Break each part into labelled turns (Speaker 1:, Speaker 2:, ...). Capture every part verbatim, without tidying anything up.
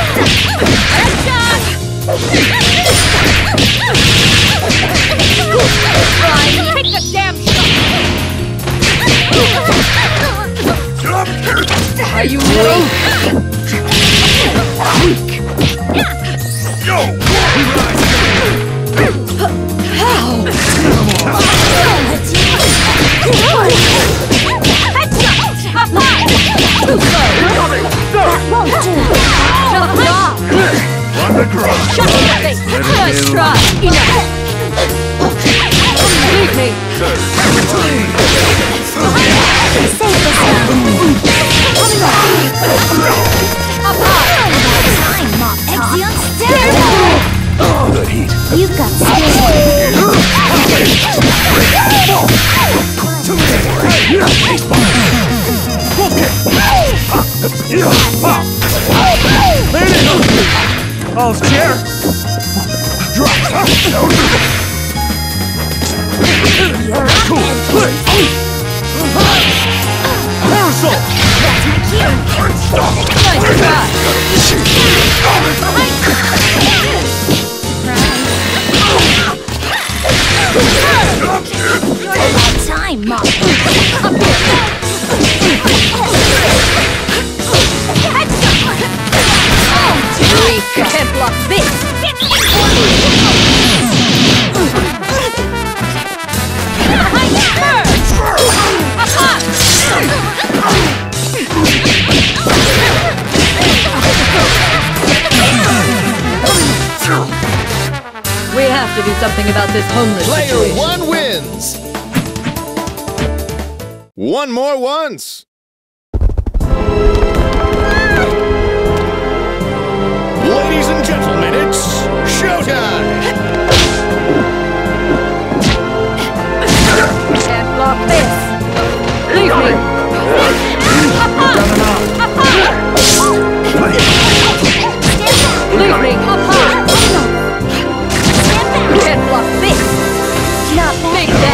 Speaker 1: Take the damn shot! Are you ready?
Speaker 2: Yo!
Speaker 1: How?
Speaker 2: On the ground.
Speaker 1: Nice try. Enough. Leave me.
Speaker 3: Save this now.
Speaker 1: Up high.
Speaker 3: Time, Mop Top.
Speaker 2: The heat.
Speaker 3: You've got skill.
Speaker 2: All's chair. Drop. Cool. Parasol.
Speaker 1: Nice try.
Speaker 3: About time, Mop.
Speaker 1: You can't block this. We have to do something about this homeless
Speaker 4: Player
Speaker 1: situation.
Speaker 4: one wins! One more once! Ladies and gentlemen, it's showtime!
Speaker 1: Can't block this. Leave me. Up-high! Up-high! Leave me. Up-high! Can't block this.
Speaker 3: Not bad.
Speaker 1: Big bang.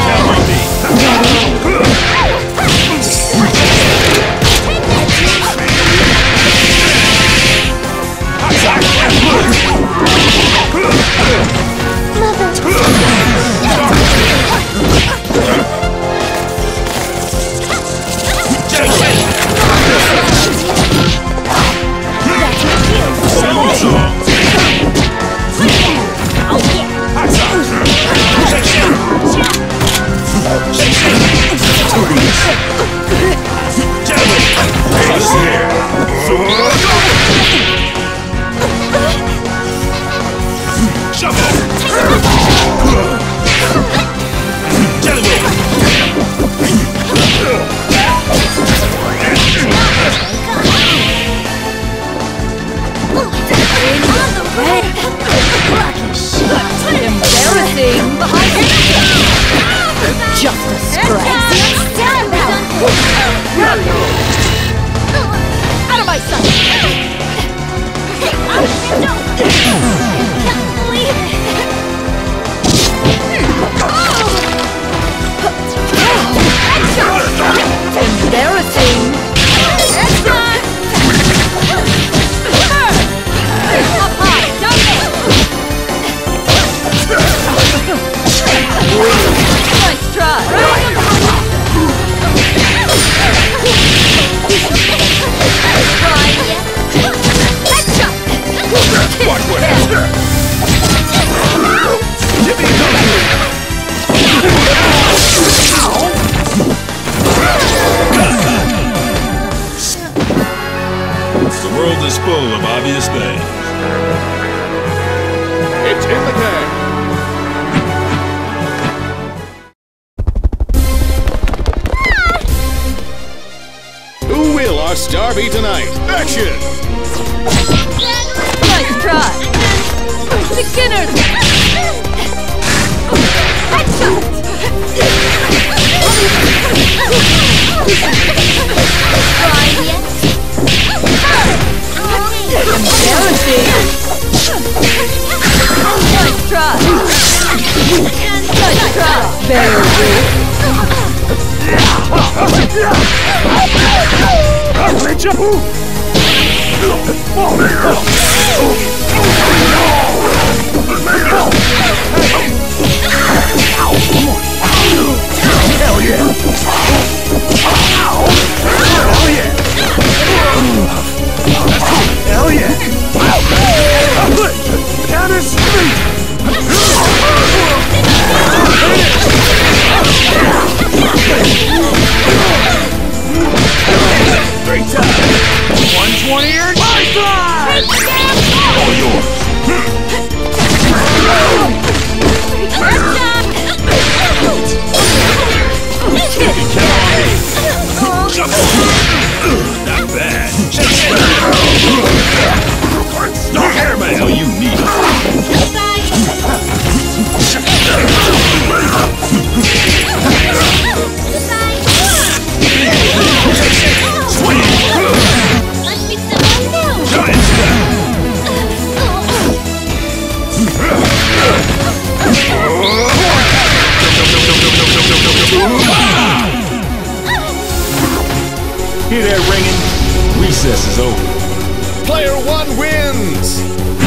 Speaker 1: Embarrassing. Just a scratch.
Speaker 3: Stand back.
Speaker 1: Out of my sight. Embarrassing. Up high. Nice try.
Speaker 2: Watch what happens.
Speaker 5: The world is full of obvious things.
Speaker 4: It's in the can. Who will our star be tonight? Action!
Speaker 1: Nice try. Beginners. Headshot. Try yet? Embarrassing. Nice try. Nice try. Very good.
Speaker 2: Hell yeah! Hell yeah! Hell yeah! Down the street! Great time! one twenty or life fly! All yours!
Speaker 5: Not bad. Stop here, man. Hell, you need it. Swing. Giant step. Hear that ringing? Recess is over.
Speaker 4: Player one wins!